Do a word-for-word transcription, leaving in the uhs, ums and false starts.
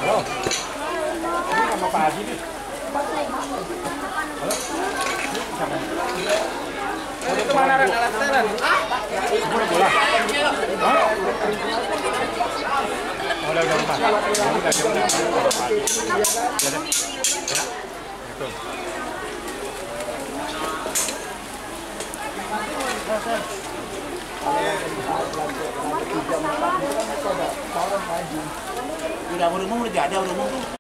Halo. Ini sama Pak Haji nih. Halo. Siapa? Itu mana Ren? Alatnya Ren? Bola bola. Hah? Oh, udah udah Pak. Udah udah udah. Ya deh. Ya. Betul. Udah umur umur udah ada umur umur tuh.